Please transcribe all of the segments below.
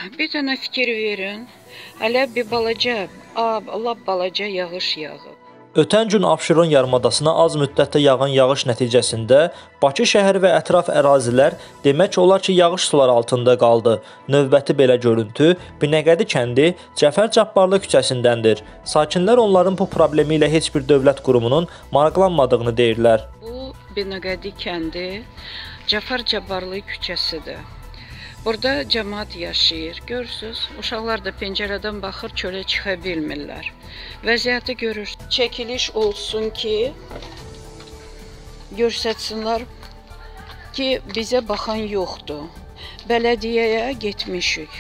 Bir dənə fikir verin. Hələ bir balaca, lap balaca yağış yağıb. Ötən gün Abşeron yarımadasına az müddətdə yağan yağış nəticəsində Bakı şəhəri və ətraf ərazilər demək olar ki, yağış suları altında qaldı. Növbəti belə görüntü Binəqədi kəndi Cəfər Cabbarlı küçəsindəndir. Sakinlər onların bu problemi ilə heç bir dövlət qurumunun maraqlanmadığını deyirlər. Bu Binəqədi kəndi Cəfər Cabbarlı küçəsidir. Burada cəmaət yaşayır. Görürsünüz, uşaqlar da pəncərədən baxır, çölə çıxa bilmirlər. Vəziyyəti görür. Çəkiliş olsun ki, göstərsinlər ki, bizə baxan yoxdur. Bələdiyyəyə getmişik.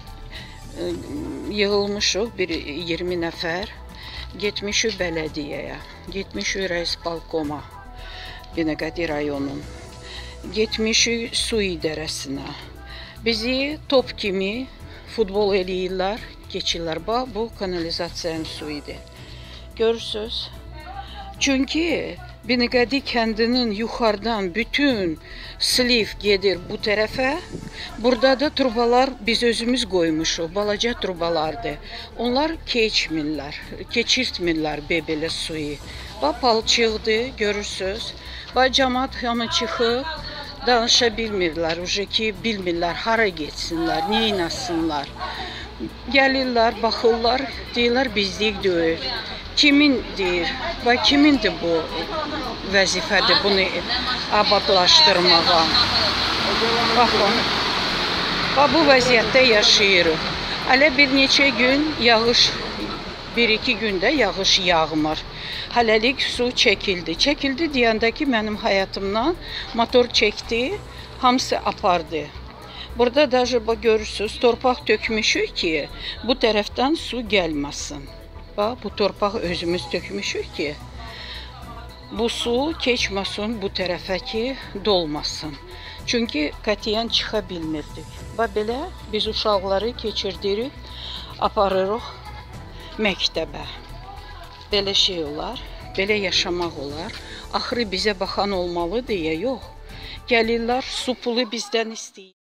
Yığılmışıq, 20 nəfər. Getmişik bələdiyyəyə. Getmişik rəis balkoma, Binəqədi rayonun. Getmişik su idarəsinə. Bizi top kimi futbol eləyirlər, keçirlər. Bax, bu kanalizasiyanın su idi. Görürsünüz. Çünki Binəqədi kəndinin yuxarıdan bütün sliv gedir bu tərəfə. Burada da trubalar biz özümüz qoymuşuq. Balaca trubalardır. Onlar keçirtmirlər belə suyu. Bax, palçıqdır, görürsünüz. Bax, cəmaət hamı çıxıb. Danışa bilmirlər, bilmirlər hara getsinlər, nə inasınlar. Gəlirlər, baxırlar, deyirlər bizlik deyil. Kimin deyir, və kimindir bu vəzifədir bunu abadlaşdırmağa? Baxın, bu vəziyyətdə yaşayırıq. Hələ bir neçə gün yağış, 1-2 gündə yağış yağmır. Hələlik su çəkildi. Çəkildi deyəndə ki, mənim həyatımdan motor çəkdi, hamısı apardı. Burada даже görürsünüz, torpaq tökmüşük ki, bu tərəfdən su gəlməsin. Bax, bu torpaq özümüz tökmüşük ki, bu su keçməsin bu tərəfə ki, dolmasın. Çünki qətiyyən çıxa bilmirdik. Bax, belə biz uşaqları keçirdirik, aparırıq məktəbə. Belə şey olar, belə yaşamaq olar. Axırı bizə baxan olmalı deyə yox. Gəlirlər, su pulu bizdən istəyir.